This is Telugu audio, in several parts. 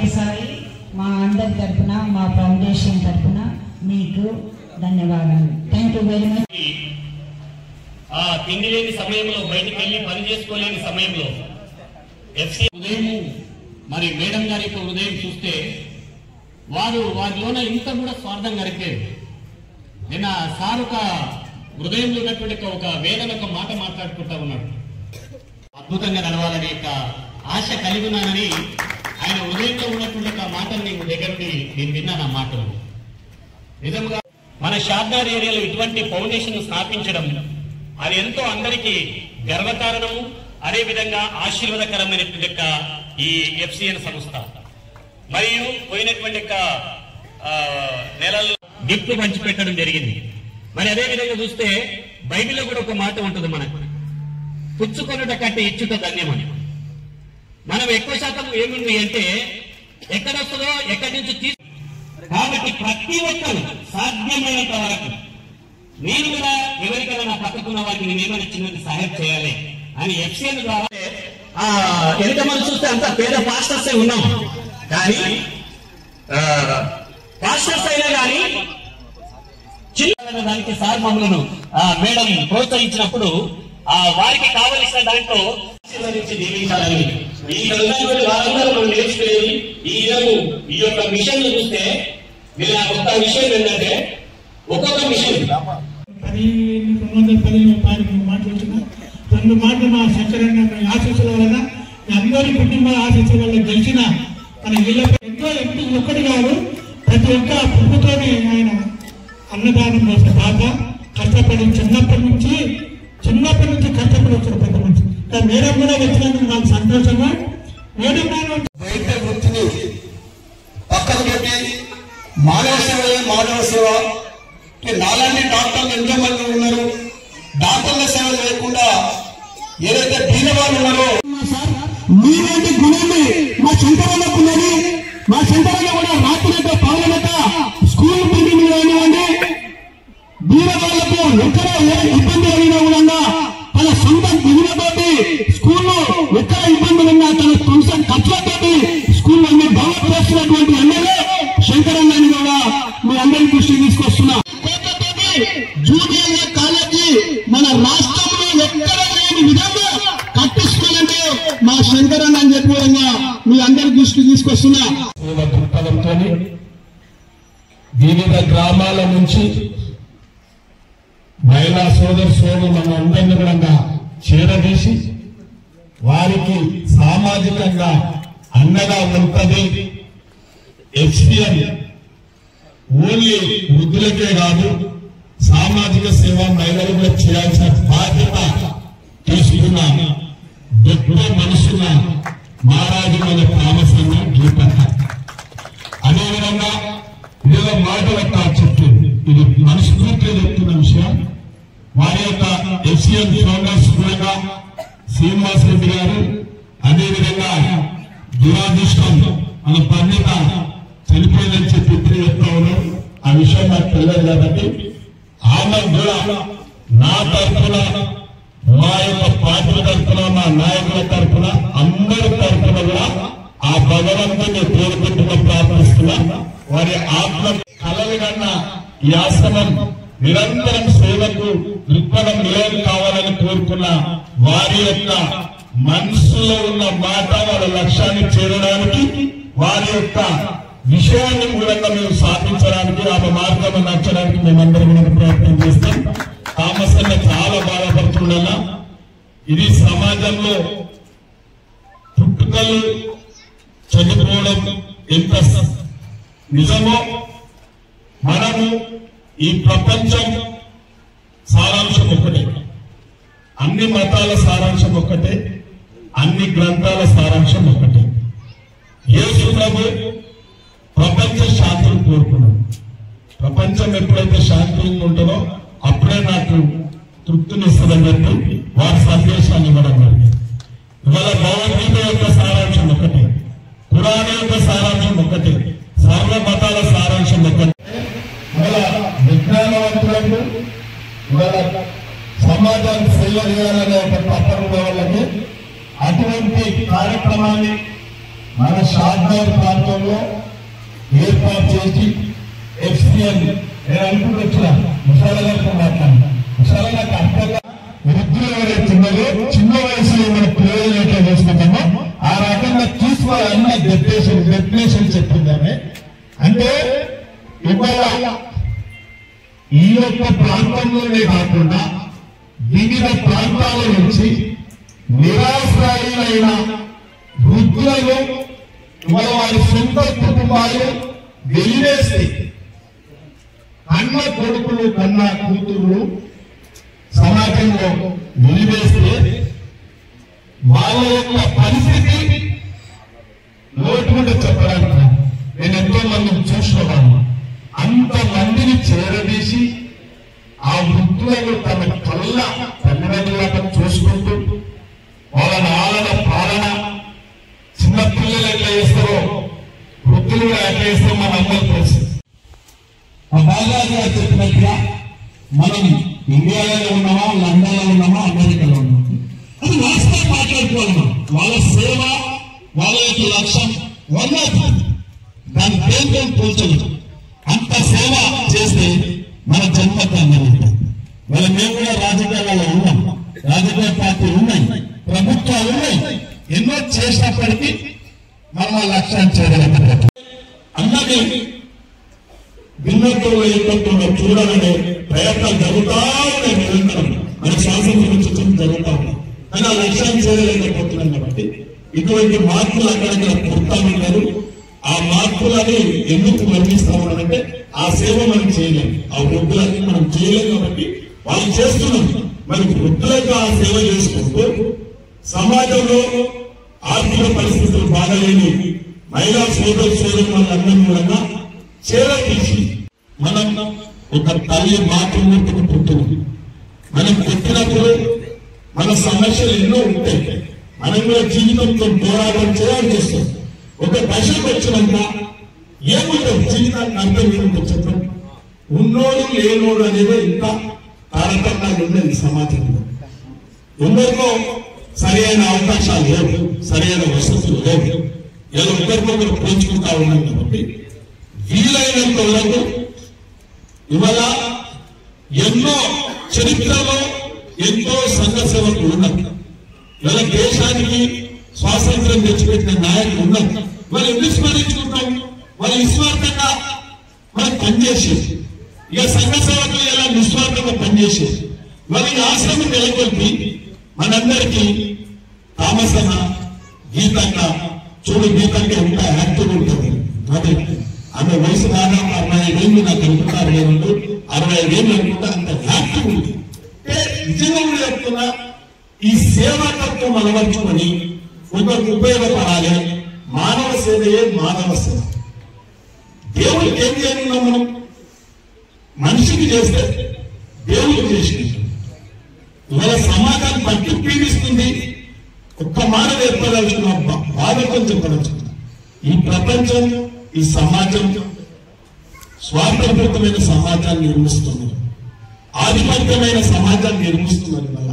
మరొకసారి మా అందరి తరఫున మా ఫౌండేషన్ తరఫున మీకు ధన్యవాదాలు. Thank you very much. తిండి లేని సమయంలో బయటికి వెళ్ళి పని చేసుకోలేని సమయంలో ఎఫ్సి ఉదయం మరి మేడం గారి యొక్క ఉదయం చూస్తే వారిలోన ఇంత కూడా స్వార్థం గడిపేది. నిన్న సార్ ఒక హృదయంలో ఉన్నటువంటి ఒక వేదన ఒక మాట మాట్లాడుకుంటా ఉన్నాడు. అద్భుతంగా నడవాలని యొక్క ఆశ కలిగి ఉన్నానని ఆయన హృదయంలో ఉన్నటువంటి ఒక మాటను నేను దగ్గరుండి నేను విన్నాను. ఆ మాటలు నిజంగా మన షాద్నగర్ ఏరియాలో ఇటువంటి ఫౌండేషన్ స్థాపించడం అది ఎంతో అందరికీ గర్వకారణము, అదేవిధంగా ఆశీర్వాదకరమైనటువంటి యొక్క ఈ ఎఫ్సిఎన్ సంస్థ. మరియు పోయినటువంటి నెలల్లో గిఫ్ట్ పంచిపెట్టడం జరిగింది. మరి అదే విధంగా చూస్తే బైబిల్లో కూడా ఒక మాట ఉంటుంది, మనకు పుచ్చుకొనుట కంటే ఇచ్చుట ధన్యమని. మనం ఎక్కువ శాతం ఏముంది అంటే ఎక్కడ వస్తుందో ఎక్కడి నుంచి కాబట్టి ప్రతి ఒక్కరు సాధ్యమైనంత వరకు నేను కూడా ఎవరికైనా నా పక్కకున్న వారికి నేనేమైనా చిన్నది సహాయం చేయాలి అని ఎఫ్సిఎన్ ద్వారా ఎంత మనం చూస్తే అంత పేద పాస్టర్స్ ఉన్నాం. కానీ పాస్టర్స్ అయినా కానీ చిన్న దానికి సార్ మమ్మల్ని మేడం ప్రోత్సహించినప్పుడు వారికి కావలసిన దాంట్లో ఆశీర్వదించి దీవించాలని వారందరూ మనం నేర్చుకునేది ఈ యొక్క మిషన్ చూస్తే మీరు ఒక్క విషయం ఏంటంటే ఒక్కొక్క మిషన్ 1915 మాట్లాడుతున్నా 2 మాటలు మా శంకరన్న ఆశీస్సుల వలన అందరి కుటుంబ ఆశీస్సుల వల్ల గెలిచిన మన ఇళ్ళపై ఎంతో ఒక్కటి కాదు ప్రతి ఒక్క ప్రభుత్వాన్ని ఆయన అన్నదానం చేసిన పాప కష్టపడి చిన్నప్పటి నుంచి కష్టపడి వచ్చిన పెద్ద మంచి. మేడం కూడా వచ్చినందుకు నాకు సంతోషంగా మేడం వైద్య వృత్తిని పక్కకు పెట్టి మానవ సేవ నాలాంటి డాక్టర్లు ఎంతో మంది ఉన్నారు. డాక్టర్ల సేవ లేకుండా ఏదైతే దీని వాళ్ళు ఉన్నారో మీలాంటి గుణాన్ని మా శంకరన్నకు ఉన్నది. మా శంకరన్న కూడా రాత్రితో పాలనట స్కూల్ బిల్డింగ్ కానివ్వండి, దీన వాళ్లకు ఎక్కడ ఇబ్బంది కలిగిన విధంగా తన సొంత నిధులతోటి స్కూల్లో ఎక్కడ ఇబ్బందులు ఉన్నా తన సొంత ఖర్చులతోటి స్కూల్ అన్ని డెవలప్ చేస్తున్నటువంటి ఎమ్మెల్యే శంకరన్నని కూడా మీ అందరి దృష్టికి తీసుకొస్తున్నా. జూనియర్ కాలేజీ మన రాష్ట్రంలో ఎక్కడ లేని విధంగా కట్టించుకోవాలంటే మా శంకరన్న అని చెప్పే విధంగా మీ అందరి దృష్టికి తీసుకొస్తున్నా. దృక్పథంతో వివిధ గ్రామాల నుంచి మహిళా సోదరులు మన అందరినీ కూడా చేరదీసి వారికి సామాజికంగా అండగా ఉంటది. ఎఫ్సిఎన్ ఓన్లీ వృద్ధులకే కాదు, సామాజిక సేవ మహిళలు కూడా చేయాల్సిన బాధ్యత తీసుకున్న గొప్ప మనసున్న మహారాజు మన తామసన్న గీత. అదేవిధంగా ఇదేదో మాటల చెప్తుంది, ఇది మనస్ఫూర్తిగా చెప్తున్న విషయం. వారి యొక్క ఎఫ్సిఎన్ ఫౌండర్స్ కూడా శ్రీనివాస్ రెడ్డి గారు, అదేవిధంగా దురాదృష్టం మన పండిత చనిపోయిందని చెప్పి చెప్తా ఉన్నారు. ఆ విషయం నాకు తెలియదు కాబట్టి ఆమె కూడా నా తరఫున, మా యొక్క పార్టీ తరఫున, మా నాయకుల తరఫున, అందరి తరఫున కూడా ఆ భగవంతుని కోరుకుంటున్న ప్రార్థిస్తున్నా. వారి ఆత్మ కలలు కన్నా ఈ ఆశ్రమం నిరంతరం సేవకు దృక్పథం నిలయం కావాలని కోరుకున్న వారి యొక్క మనసులో ఉన్న మాట వాళ్ళ లక్ష్యాన్ని చేరడానికి, వారి యొక్క విషయాన్ని కూడా మేము సాధించడానికి, ఆమె మార్గం నచ్చడానికి మేమందరం కూడా ప్రయత్నం చేస్తాం. థామస్ అన్న చాలా బాధపడుతున్నా. ఇది సమాజంలో పుట్టుకలు చనిపోవడం ఎంత నిజమో, మనము ఈ ప్రపంచం సారాంశం ఒక్కటే, అన్ని మతాల సారాంశం ఒక్కటే, అన్ని గ్రంథాల సారాంశం ఒక్కటే. యేసు ప్రభు ప్రపంచ శాంతిని కోరుకున్నాడు. ప్రపంచం ఎప్పుడైతే శాంతిగా ఉంటుందో అప్పుడే నాకు తృప్తినిస్తుందని చెప్పి వారి సందేశాన్ని ఇవ్వడం జరిగింది. ఇవాళ భగవద్గీత యొక్క సారాంశం ఒకటే, పురాణ యొక్క సారాంశం ఒకటే, సర్వ మతాల సారాంశం ఒకటే. ఇవాళ విజ్ఞానవంతులకు, ఇవాళ సమాజానికి సేవ చేయాలనే ఒక తపన వాళ్ళకి అటువంటి కార్యక్రమాన్ని మన షాద్నగర్ ప్రాంతంలో ఏర్పాటు చేసి ఎఫ్సిఎల్ నేను అనుకుంటున్నా విశాలంగా మాట్లాడినా విశాలంగా అర్థంగా వృద్ధులు ఎవరైతే ఉన్నారో చిన్న వయసులో మన పిల్లలు ఎట్లా చేసుకుంటామో ఆ రకంగా తీసుకోవాలన్న డెఫినేషన్ చెప్పిందామే. అంటే ఇవాళ ఈ యొక్క ప్రాంతంలోనే కాకుండా వివిధ ప్రాంతాల నుంచి నిరాశ్రయులైన వృద్ధులను ఇవాళ వారి సొంత కుటుంబాలు వెలివేస్తే కన్న కొడుకులు కన్న కూతురు సమాజంలో వెలివేస్తే వాళ్ళ యొక్క పరిస్థితి నోటుకుంటే చెప్పడానికి నేను ఎంతో మందిని చూసినవాడిని. అంతమందిని చేరదీసి ఆ వృద్ధులను తమ కళ్ళ తల్లిదండ్రులకు చూసుకుంటూ వాళ్ళ ఆలన పాలన చిన్నపిల్లలు ఎట్లా చేస్తారో వృద్ధులు ఎట్లా చేస్తారో మన అందరూ తెలుసు. బాలాజీ గారు చెప్పినట్టుగా మనం ఇండియాలో ఉన్నామా, లండన్ లో ఉన్నామా, అమెరికాలో ఉన్నామా, అది వాస్తవం మాట్లాడుకోవాలి. వాళ్ళ సేవ వాళ్ళ యొక్క లక్ష్యం వల్ల దాని దేంతో పోల్చలేదు. అంత సేవ చేస్తే మన జన్మతాన్ని వాళ్ళ మేము కూడా రాజకీయాలలో ఉన్నాం, రాజకీయ పార్టీలు ఉన్నాయి, ప్రభుత్వాలు ఉన్నాయి. ఎన్నో చేసినప్పటికీ మనం ఆ లక్ష్యాన్ని చేయగలుగుతాం. అందరినీ భిన్నత్వంలో ఏకత్వంలో చూడాలనే ప్రయత్నాలు జరుగుతా ఉన్నాయి. నిరంతరం మన శాసనం గురించి జరుగుతా ఉన్నాయి. కానీ ఆ లక్ష్యాన్ని చేయలేకపోతున్నాం. కాబట్టి ఇటువంటి మార్పులు అక్కడక్కడ పుడతా ఉన్నారు. ఆ మార్పులని ఎందుకు వర్ణిస్తా ఉన్నారంటే ఆ సేవ మనం చేయలేము, ఆ వృద్ధులని మనం చేయలేము. కాబట్టి వాళ్ళు చేస్తున్నాం. మరి వృద్ధులకు ఆ సేవ చేసుకుంటూ సమాజంలో ఆర్థిక పరిస్థితులు బాగలేని మహిళా సోదరులు వాళ్ళందరినీ కూడా చేరతీసి మనం ఒక తల్లి మాతృమూర్తిని పుట్టింది. మనం పుట్టినప్పుడు మన సమస్యలు ఎన్నో ఉంటాయి. మనం కూడా జీవితంతో పోరాటం చేయాల్సి వస్తుంది. ఒక దశకు వచ్చినాక ఏముంటుంది జీవితానికి అర్థం ఏముంటుంది చెప్పండి. ఉన్నోడు లేనోడు అనేది ఇంకా తారతమ్యాలు ఉన్నాయి సమాజంలో. అందరికో సరి అయిన అవకాశాలు లేవు, సరి అయిన వసతులు లేవు. ఇలా ఒకరికొకరు పోల్చుకుంటా ఉన్నాం. కాబట్టి వీలైనంత వరకు ఇవాళ ఎన్నో చరిత్రలో ఎంతో సంఘ సేవకులు ఉన్నారు. ఇలా దేశానికి స్వాతంత్ర్యం తెచ్చిపెట్టిన నాయకులు ఉన్నారు. వాళ్ళు ఎందుకు స్మరించుకుంటాం? వాళ్ళు నిస్వార్థంగా మనకు పనిచేసేది. ఇక సంఘ సేవకులు ఎలా నిస్వార్థంగా పనిచేసేది. వాళ్ళకి ఆశ్రమం నెలకొల్పి మనందరికీ తామసన గీతంగా చూడు, గీతంగా ఇంకా యాక్టివ్ ఉంటుంది. అదే ఆమె వయసు దాదాపు 65 ఏళ్ళు నాకు అనుకుంటా, 65 ఏళ్ళు అనుకుంటా. అంత యాక్టివ్ ఉంది. నిజంగా చెప్తున్నా, ఈ సేవాతత్వం అలవర్చుకొని కొందరికి ఉపయోగపడాలి. మానవ సేవయే మానవ సేవ. దేవుడికి ఏం చేయనున్నాం మనం? మనిషికి చేస్తే దేవుడికి చేసినట్టు. ఇవాళ సమాజాన్ని పట్టి పీడిస్తుంది. ఒక్క మాట ఏర్పడాల్సిన బాధతో చెప్పదలుచుకున్నా. ఈ ప్రపంచం, ఈ సమాజం స్వార్థపూరితమైన సమాజాన్ని నిర్మిస్తున్నారు, ఆధిపత్యమైన సమాజాన్ని నిర్మిస్తున్నారు. వల్ల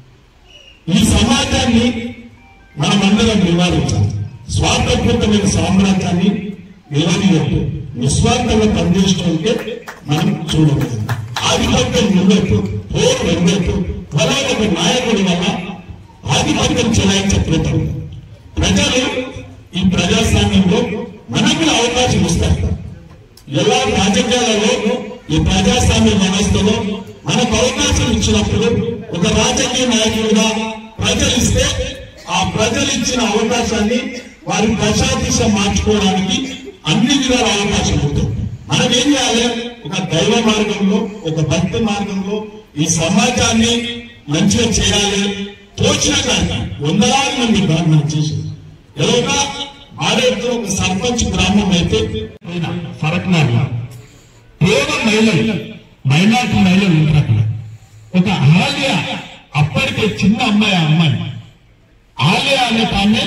ఈ సమాజాన్ని మనమందరం నివారించాలి. స్వార్థపూరితమైన సామ్రాజ్యాన్ని నిలదీయద్దు. నిస్వార్థంగా పనిచేస్తుంటే మనం చూడలేదు. ఆధిపత్యం నిలబెట్టు, పోరు నిలబెట్టు. అలాగే ఒక నాయకుడి వల్ల ఆధిపత్యం చెలాయించే ప్రయత్నం. ప్రజలు ఈ ప్రజాస్వామ్యంలో మనకు అవకాశం ఇస్తారు. ఎలా రాజకీయాలలో ఈ ప్రజాస్వామ్య వ్యవస్థలో మనకు అవకాశం ఇచ్చినప్పుడు ఒక రాజకీయ నాయకుడిగా ప్రజలు ఇస్తే ఆ ప్రజలు ఇచ్చిన అవకాశాన్ని వారి ప్రజాదిశ మార్చుకోవడానికి అన్ని విధాల అవకాశం ఉంటుంది. మనం ఏం చేయాలి? ఒక దైవ మార్గంలో, ఒక భక్తి మార్గంలో ఈ సమాజాన్ని మంచిగా చేయాలి. తోచిన కానీ వందలాది మంది మనం చేసింది. ఎలాగా ఆడేతో ఒక సర్పంచ్ గ్రామం అయితే ఫరక్నాడు పేద మహిళలు, మైనార్టీ మహిళలు ఉంటారు. ఒక ఆలియా, అప్పటికే చిన్న అమ్మాయి ఆలియా అనే తానే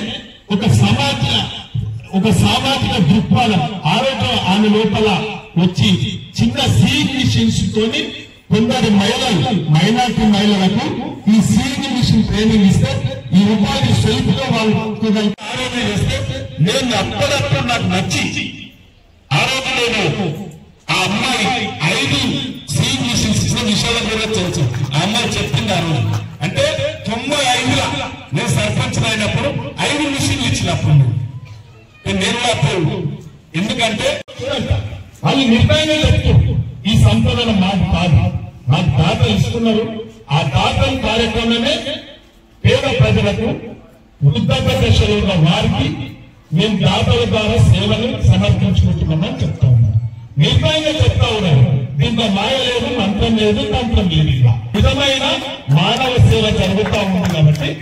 ఒక సామాజిక దృక్పథం ఆరోగ్యం ఆమె లోపల వచ్చి చిన్న సీయింగ్ మిషన్స్ తోని కొందరు మైనార్టీ మహిళలకు ఈ సీయింగ్ మిషన్ ట్రైనింగ్ ఇస్తే ఈ ఉపాధి స్వల్పగా వాళ్ళు ఆరోగ్యం చేస్తే నేను అప్పుడప్పుడు నాకు నచ్చి ఆ రోజు నేను ఆ అమ్మాయి 5 సీట్ ఇచ్చిన విషయాల కూడా తెలుసు. ఆ అమ్మాయి చెప్పింది ఆ రోజు. అంటే 95లో నేను సర్పంచ్ అయినప్పుడు 5 మిషన్లు ఇచ్చినప్పుడు నేను అప్పుడు ఎందుకంటే వాళ్ళు నిర్ణయంగా చెప్తూ ఈ సంపదన మాకు కాదు, మాకు దాతలు ఇస్తున్నారు. ఆ దాతల కార్యక్రమమే పేద ప్రజలకు వృద్ధాప్య దశలో ఉన్న వారికి మేము దాతల ద్వారా సేవలు సమర్పించుకుంటున్నామని చెప్తా ఉన్నారు. నిర్ణయంగా చెప్తా ఉన్నారు. దీంట్లో మాయ లేదు, మంత్రం లేదు, తంత్రం లేదు. విధమైన మానవ సేవ జరుగుతూ ఉంది. కాబట్టి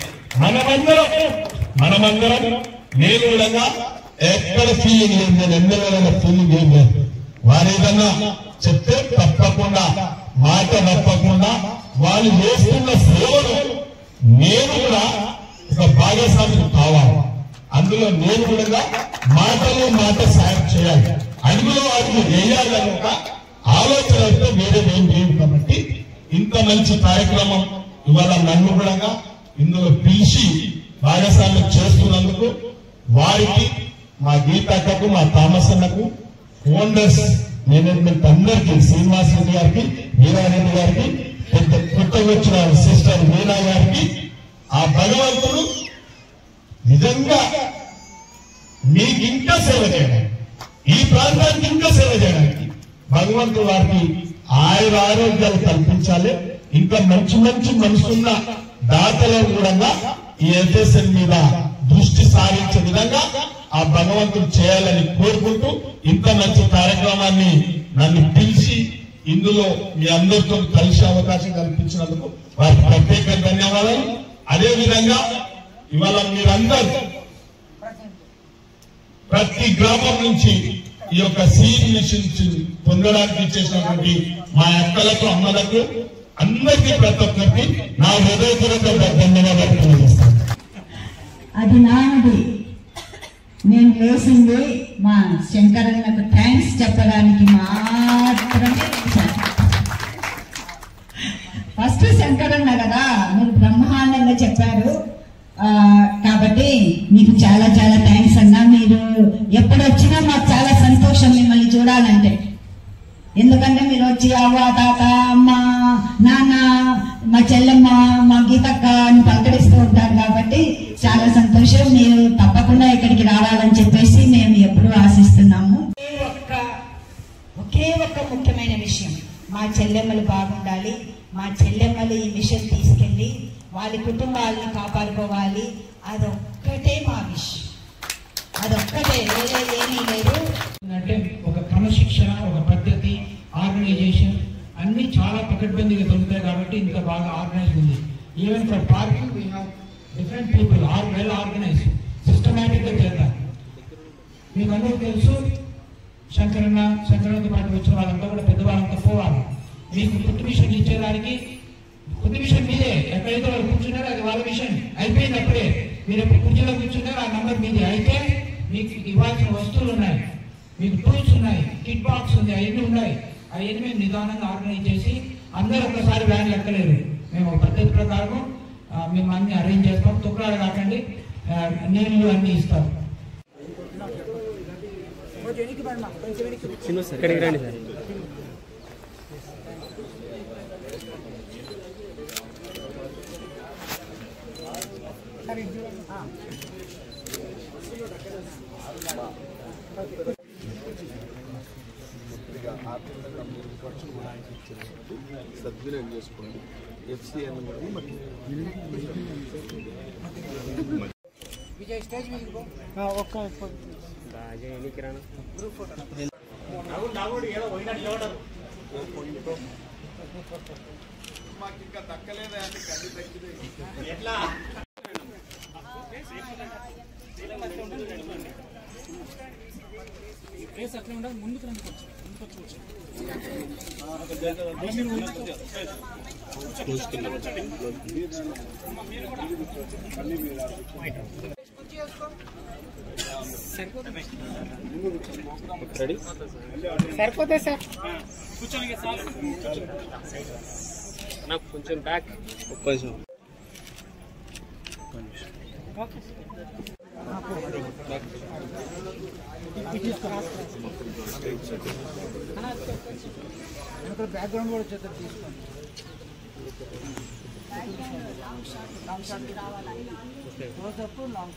మనమందరం నేను కూడా ఎక్కడ ఫీలింగ్ లేదు, నేను ఎన్నెల ఫీలింగ్ ఏం లేదు. వారు ఏదన్నా చెప్తే తప్పకుండా మాట తప్పకుండా వాళ్ళు చేస్తున్న సేవలు నేను కూడా ఒక భాగస్వామి కావాలి. అందులో నేను కూడా మాటలో మాట సాయం చేయాలి, అడుగులో అడుగు వేయాలని ఒక ఆలోచనతో వేరేదేం లేదు. కాబట్టి ఇంత మంచి కార్యక్రమం ఇవాళ నన్ను కూడా ఇందులో పిలిచి భాగస్వామ్యం చేస్తున్నందుకు వారికి, మా గీతక్కకు, మా థామస్ అన్నకు, ఓనర్స్ మేనేజ్మెంట్ అందరికీ, శ్రీనివాస్ రెడ్డి గారికి, వీరారెడ్డి గారికి, కొత్తగా వచ్చిన సిస్టర్ మీనా గారికి, ఆ భగవంతుడు నిజంగా మీకు ఇంకా సేవ చేయడానికి, ఈ ప్రాంతానికి ఇంకా సేవ చేయడానికి భగవంతుడు వారికి ఆరోగ్యాలు కల్పించాలి. ఇంకా మంచి మంచి మనసున్న దాతలను కూడా ఈ ఎస్ఎస్ఎన్ మీద దృష్టి సారించే విధంగా ఆ భగవంతుడు చేయాలని కోరుకుంటూ ఇంత మంచి కార్యక్రమాన్ని నన్ను పిలిచి ఇందులో మీ అందరితో కలిసే అవకాశం కల్పించినందుకు వారికి ప్రత్యేక ధన్యవాదాలు. అదేవిధంగా ఇవాళ మీరందరూ ప్రతి గ్రామం నుంచి ఈ యొక్క సీడ్ మిషన్ పొందడానికి ఇచ్చేసినటువంటి మా అక్కలకు, అమ్మలకు అందరికీ ప్రతి ఒక్కరికి నా హృదయపూర్వక ధన్యవాదాలు తెలియజేస్తాను. అది నాది. నేను లేసింది మా శంకరన్నకు థ్యాంక్స్ చెప్పడానికి మాత్రమే. ఫస్ట్ శంకరన్న కదా, మీరు బ్రహ్మాండంగా చెప్పారు. కాబట్టి మీకు చాలా చాలా థ్యాంక్స్ అన్నా. మీరు ఎప్పుడు వచ్చినా మాకు చాలా సంతోషం మిమ్మల్ని చూడాలంటే. ఎందుకంటే మీరు వచ్చి అవ్వ, తాత, అమ్మ, నాన్న, మా చెల్లెమ్మ, మా గీతక్క అని పలకరిస్తూ ఉంటారు. కాబట్టి చాలా సంతోషం. మీరు తప్పకుండా ఇక్కడికి రావాలని చెప్పేసి మేము ఎప్పుడూ ఆశిస్తున్నాము. ఒకే ఒక్క ముఖ్యమైన విషయం, మా చెల్లెమ్మలు బాగుండాలి. మా చెల్లెమ్మలు ఈ మిషన్ తీసుకెళ్లి వాళ్ళ కుటుంబాలను కాపాడుకోవాలి. అదొక్కటే మా విషయం, అదొక్కటే, వేరే ఏమీ లేదు. అంటే ఒక క్రమశిక్షణ, ఒక పద్ధతి, ఆర్గనైజేషన్ అన్ని చాలా పకడ్బందీగా దొరుకుతాయి. కాబట్టి ఇంత బాగా ఆర్గనైజ్ ఉంది. Even for parking we have different people are well organise, systematic గా చేద్దాం. మీకు అందరికీ తెలుసు, శంకరన్నతో పాటు వచ్చిన వాళ్ళంతా కూడా పెద్దవాళ్ళంతా పోవాలి. మీకు పుట్టు మిషన్ ఇచ్చేదానికి పుట్టు మిషన్ మీదే, ఎక్కడైతే వాళ్ళు కూర్చున్నారో అది వాళ్ళ మిషన్ అయిపోయింది. అప్పుడే మీరు ఎప్పుడు కుర్చీలో కూర్చున్నారో ఆ నంబర్ మీదే. అయితే మీకు ఇవ్వాల్సిన వస్తువులు ఉన్నాయి, మీకు టూల్స్ ఉన్నాయి, కిట్ బాక్స్ ఉంది, అవన్నీ ఉన్నాయి. అవన్నీ మేము నిదానంగా ఆర్గనైజ్ చేసి అందరూ ఒక్కసారి వ్యాన్లు ఎక్కలేరు. మేము ఒక పద్ధతి ప్రకారం మేము అన్ని అరేంజ్ చేస్తాం. తుక్రాలు కాకండి, నీళ్ళు అన్ని ఇస్తాం. సద్వినియోగం చేసుకోండి. ఎఫ్సిఎన్ విజయ్ స్టేజ్ మీద మాకు ఇంకా దక్కలేదా అని కళ్ళు దక్కింది. ఎట్లా ముందుకు రండి. సరిపోతే సార్ కూర్చోండి సార్. నాకు కొంచెం బ్యాక్ ఒక్క నిమిషం. బ్యాక్గ్రౌండ్ కూడా వచ్చేది తీసుకోండి. క్లోజప్ లాంగ్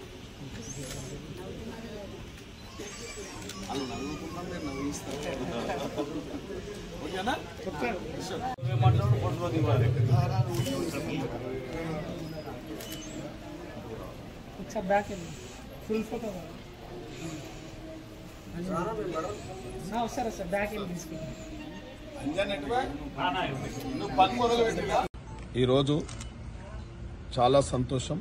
ఒకసారి బ్యాక్ వెళ్ళి ఫుల్ ఫోటో వస్తారా సార్? బ్యాక్ వెళ్ళి తీసుకుంటాం. ఈరోజు చాలా సంతోషం.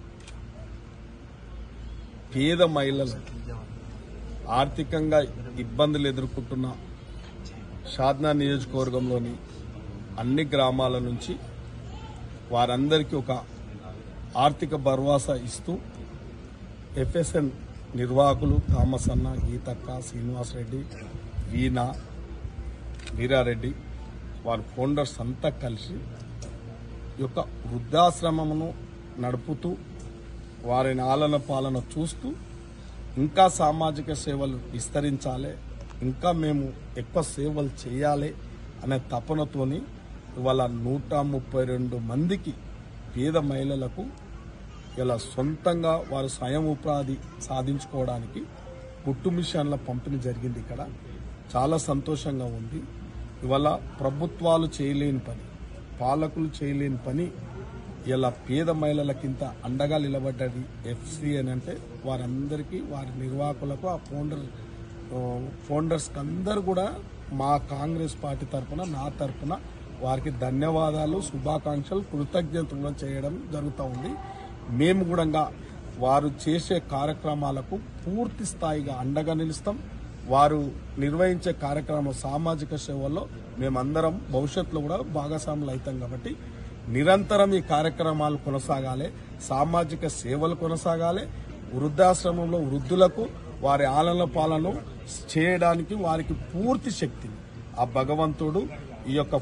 పేద మహిళలు ఆర్థికంగా ఇబ్బందులు ఎదుర్కొంటున్న షాద్నా నియోజకవర్గంలోని అన్ని గ్రామాల నుంచి వారందరికీ ఒక ఆర్థిక భరోసా ఇస్తూ ఎఫ్ఎస్ఎన్ నిర్వాహకులు థామస్ అన్న, గీతక్క, శ్రీనివాసరెడ్డి, వీణా, వీరారెడ్డి వారి ఫౌండర్స్ అంతా కలిసి ఈ యొక్క వృద్ధాశ్రమమును నడుపుతూ వారిని ఆలన పాలన చూస్తూ ఇంకా సామాజిక సేవలు విస్తరించాలి, ఇంకా మేము ఎక్కువ సేవలు చేయాలి అనే తపనతోని ఇవాళ 132 మందికి పేద మహిళలకు ఇలా సొంతంగా వారు స్వయం ఉపాధి సాధించుకోవడానికి కుట్టు మిషన్ల పంపిణీ జరిగింది. ఇక్కడ చాలా సంతోషంగా ఉంది. ఇవాళ ప్రభుత్వాలు చేయలేని పని, పాలకులు చేయలేని పని ఇలా పేద మహిళలకింత అండగా నిలబడ్డది ఎఫ్సి అని అంటే వారందరికీ, వారి నిర్వాహకులకు, ఆ ఫౌండర్స్కి అందరూ కూడా మా కాంగ్రెస్ పార్టీ తరఫున, నా తరఫున వారికి ధన్యవాదాలు, శుభాకాంక్షలు, కృతజ్ఞతలు చేయడం జరుగుతూ ఉంది. మేము కూడా వారు చేసే కార్యక్రమాలకు పూర్తి స్థాయిగా అండగా నిలుస్తాం. వారు నిర్వహించే కార్యక్రమం సామాజిక సేవల్లో మేమందరం భవిష్యత్తులో కూడా భాగస్వాములు అవుతాం. కాబట్టి నిరంతరం ఈ కార్యక్రమాలు కొనసాగాలి, సామాజిక సేవలు కొనసాగాలి. వృద్ధాశ్రమంలో వృద్ధులకు వారి ఆలన పాలన చేయడానికి వారికి పూర్తి శక్తిని ఆ భగవంతుడు ఈ యొక్క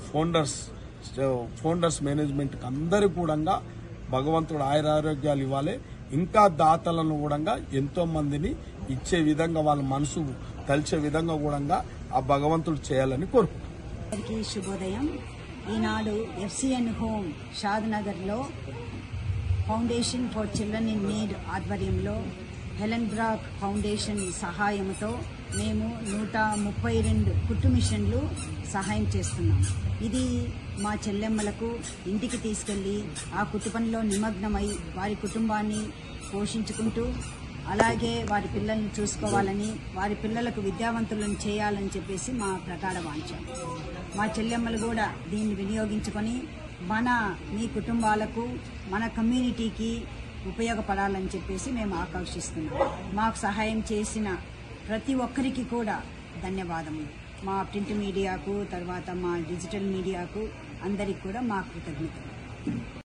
ఫౌండర్స్ మేనేజ్మెంట్కి అందరూ కూడా భగవంతుడు ఆయురారోగ్యాలు ఇవ్వాలి. ఇంకా దాతలను కూడా ఎంతో మందిని ఇచ్చే విధంగా వాళ్ళ మనసు తలిచే విధంగా కూడా ఆ భగవంతుడు చేయాలని కోరుకుంటున్నాను. శుభోదయం. ఈనాడు ఎఫ్సిఎన్ హోమ్ షాద్నగర్లో foundation for children in need ఆధ్వర్యంలో హెలెన్ బ్రాక్ ఫౌండేషన్ సహాయంతో మేము 132 కుట్టు మిషన్లు సహాయం చేస్తున్నాం. ఇది మా చెల్లెమ్మలకు ఇంటికి తీసుకెళ్లి ఆ కుట్టు పనిలో నిమగ్నమై వారి కుటుంబాన్ని పోషించుకుంటూ అలాగే వారి పిల్లల్ని చూసుకోవాలని, వారి పిల్లలకు విద్యావంతులను చేయాలని చెప్పేసి మా ప్రగాఢ వాంఛ. మా చెల్లెమ్మలు కూడా దీన్ని వినియోగించుకొని మీ కుటుంబాలకు, మన కమ్యూనిటీకి ఉపయోగపడాలని చెప్పేసి మేము ఆకాంక్షిస్తున్నాం. మాకు సహాయం చేసిన ప్రతి ఒక్కరికి కూడా ధన్యవాదములు. మా ప్రింట్ మీడియాకు, తర్వాత మా డిజిటల్ మీడియాకు అందరికి కూడా మా కృతజ్ఞతలు.